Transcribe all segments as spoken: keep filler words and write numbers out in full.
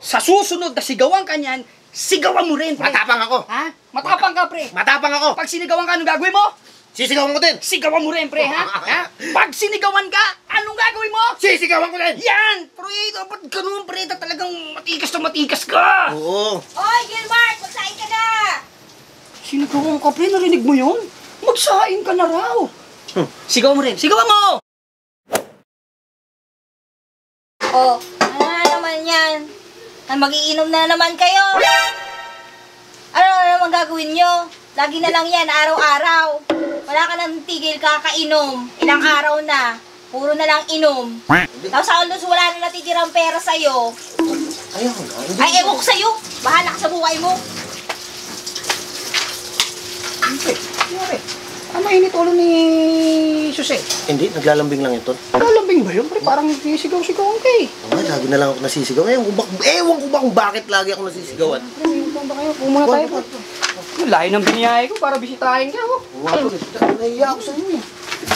Sa susunod na sigawan ka niyan, sigawan mo rin, pre. Matapang ako. Ha? Matapang ka, pre. Matapang ako. Pag sinigawan ka, anong gagawin mo? Sisigawan ko din. Sigawan mo rin, pre, ha? Ha? Pag sinigawan ka, anong gagawin mo? Sisigawan ko din. Yan! Pre, dapat ganun, pre. Talagang matikas na matikas ka. Oo. Oy, Gilbert! Magsain ka na! Sinigawan ka, pre. Narinig mo yun? Magsain ka na raw. Hmm. Sigawan mo rin. Sigawan mo! Oh, ano na naman yan? Magiinom na naman kayo. Ano na naman gagawin nyo? Lagi na lang yan, araw-araw. Wala ka nang tigil kakainom. Ilang araw na. Puro na lang inom. Tapos sa aldos, wala na natitirang pera sa'yo. Ayaw nga. Ay, ewan ko sa'yo. Bahala ka sa buhay mo. Pre, pre. Ang mainit ulo ni Jose. Hindi, naglalambing lang ito. Naglalambing ba yun? Pre, parang sinisigaw-sigawan ka eh. Oo nga, lagi na lang ako nasisigaw. Ewan ko ba, ewan ko ba kung bakit lagi ako nasisigawan. Pre, may ba kayo? Pumuna tayo po. Yung layo ng biniyahe ko para bisitahin ka ako. Oo nga, pre. Nahiya ako sa inyo eh.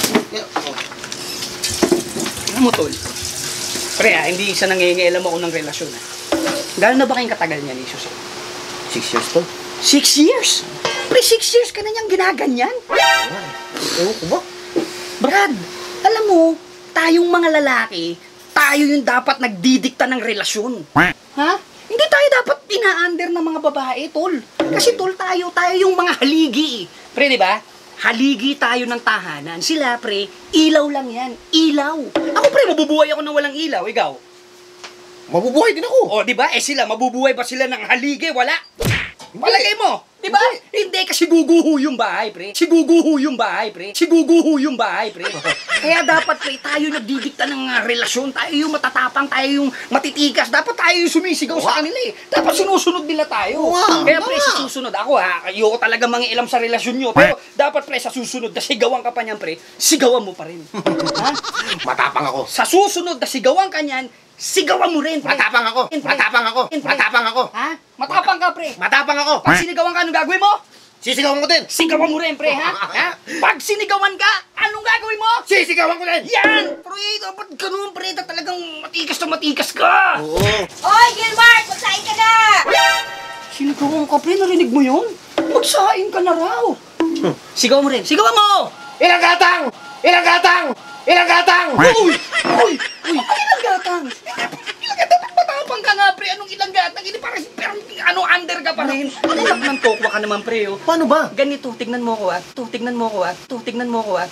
Ano mo, tol? Pre, ah, hindi isa nangingialam ako ng relasyon. Ah. Gano'n na ba kayong katagal niya ni Jose? Six years to? Six years? Pre, six years ka na niyang ginaganyan? Ewan ko ba? Brad, alam mo, tayong mga lalaki, tayo yung dapat nagdidikta ng relasyon. Ha? Hindi tayo dapat ina-under ng mga babae, tol. Kasi tol, tayo, tayo yung mga haligi. Pre, di ba? Haligi tayo ng tahanan. Sila, pre, ilaw lang yan. Ilaw. Ako, pre, mabubuhay ako ng walang ilaw. Ikaw? Mabubuhay din ako. O, di ba? Eh sila, mabubuhay ba sila ng haligi? Wala. Palagay mo, di ba? Hindi, kasi guguho yung bahay, pre. Siguguho yung bahay, pre. Siguguho yung bahay, pre. Kaya dapat, pre, tayo nagdidikta ng uh, relasyon. Tayo yung matatapang, tayo yung matitikas. Dapat tayo yung sumisigaw sa kanila eh. Dapat sinusunod nila tayo. Wow, Kaya, pre, wow. sa susunod, ako ha, ayoko talaga mangialam sa relasyon nyo. Pero dapat, pre, sa susunod na sigawan ka pa niyan, pre, sigawan mo pa rin. Ha? Matapang ako. Sa susunod na sigawan ka niyan, sigawan mo rin, pre. Matapang ako. Pre. Matapang ako. Pre. Matapang ako. Ha? Matapang ka, pre. Matapang ako. Pag sinigawan ka, anong gagawin mo? Sisigawan ko din. Sigawan mo rin, pre, ha? Ha? Pag sinigawan ka, anong gagawin mo? Sisigawan ko din. Yan! Pre, dapat ganun, pre. Talagang matikas na matikas ka. Oo. Oy, Gilbert! Magsain ka na! Sinigawan ka, pre. Narinig mo yun? Magsain ka na raw. Sigawan mo rin. Sigawan mo! Ilang gatang! Ilang gatang! Ilang gatang! Uy! Uy! Uy! Ay, ilang gatang? Ilang gatang? Matapang ka nga, pre. Anong ilang gatang? Hindi parang, parang ano, under ka pa rin. Anak ng tokwa ka naman, pre, oh. Paano ba? Ganito, tignan mo ko, ah. To, tignan mo ko, ah. To, tignan mo ko, ah.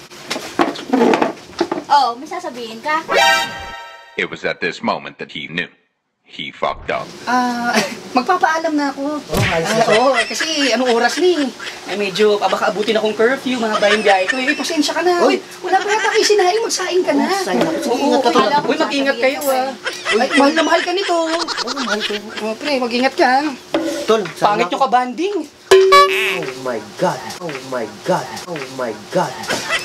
Oh, may sasabihin ka? It was at this moment that he knew. He fucked up. Ah, magpapaalam na ako. Oh, alis Ah, na. oo, kasi anong oras ni? Ay, medyo baka abutin akong curfew, mga bayang biyahe ko. Eh, pasensya ka na. Uy. Uy, wala pa yata kayo sinaing, magsaing ka na. Oh, saing ako. Sige, Oo, ingat ka, tol. Uy, mag-ingat kayo, ah. Ay, mahal na mahal ka nito. Oo, mahal ko. Oh, pre, mag-ingat ka. Tol, sana Pangit ako. yung kabanding. Oh my God. Oh my God. Oh my God.